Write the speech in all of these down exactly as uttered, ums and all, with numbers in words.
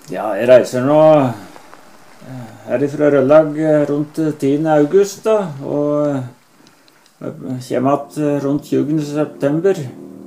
Ja, jeg reiser nå her ifra Røllag rundt tiende august da, og kommer igjen rundt tjuende september.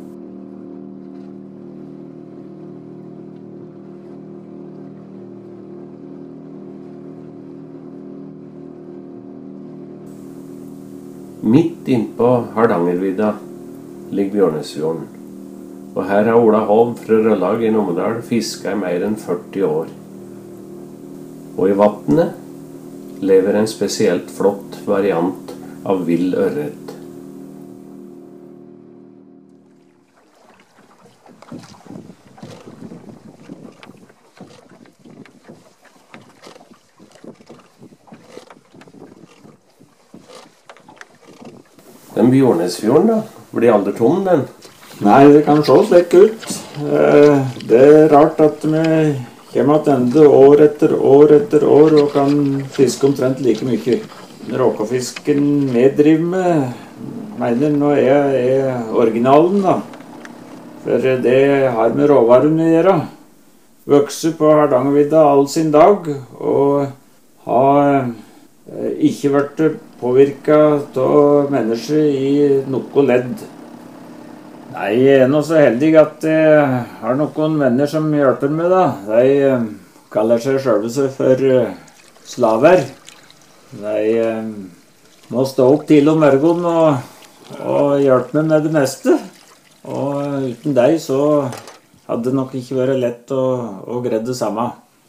Midt innpå Hardangervidda ligger Bjørnesfjorden, og her har Ola Holm fra Røllag i Numedal fisket i mer enn førti år. Og i vattnet lever en spesielt flott variant av vill ørret. Den Bjørnesfjorden da, blir aldri tom den? Nei, det kan se slik ut. Det er rart at vi kommer tilbake år etter år etter år og kan fiske omtrent like mye. Råkefisken vi driver med, mener nå er, er originalen da. For det har med råvaren å gjøre. Vokser på Hardangervidda all sin dag, og har ikke vært påvirket av mennesker i noe ledd. Nei, jeg er nå så heldig at jeg har noen venner som hjelper meg da. De kaller seg selv for slaver. De må stå opp til om morgenen og, og hjelpe meg med det meste. Og uten deg så hadde det nok ikke vært lett å, å greie det samme.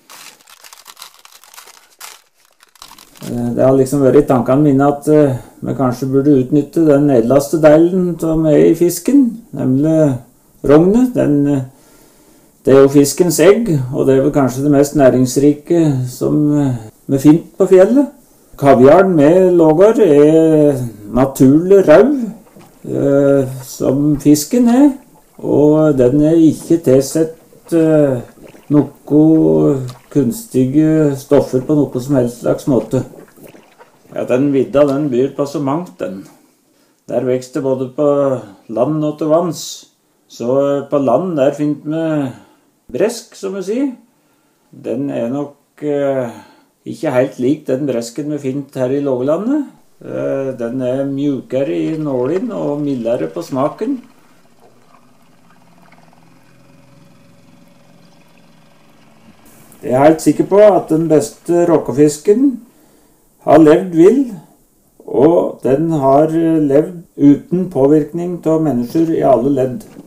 Det har liksom vært i tankene mine at uh, vi kanskje burde utnytte den edleste delen som er i fisken, nemlig rognet. Den, uh, det er jo fiskens egg, og det er vel kanskje det mest næringsrike som uh, vi finner på fjellet. Kaviaren med lågar er naturlig rau, uh, som fisken er, og den er ikke tilsett uh, noe kunstige stoffer på noe som helst slags måte. Ja, den vidda, den byr på så mangt, den. Der vekster både på land og til vanns. Så på land, der finner vi bresk, som vi sier. Den er nok eh, ikke helt lik den bresken vi finner her i Lågelandet. Eh, den er mjukere i nålin og mildere på smaken. Jeg er helt sikker på at den beste råkefisken har levd vill, og den har levd uten påvirkning av mennesker i alle ledd.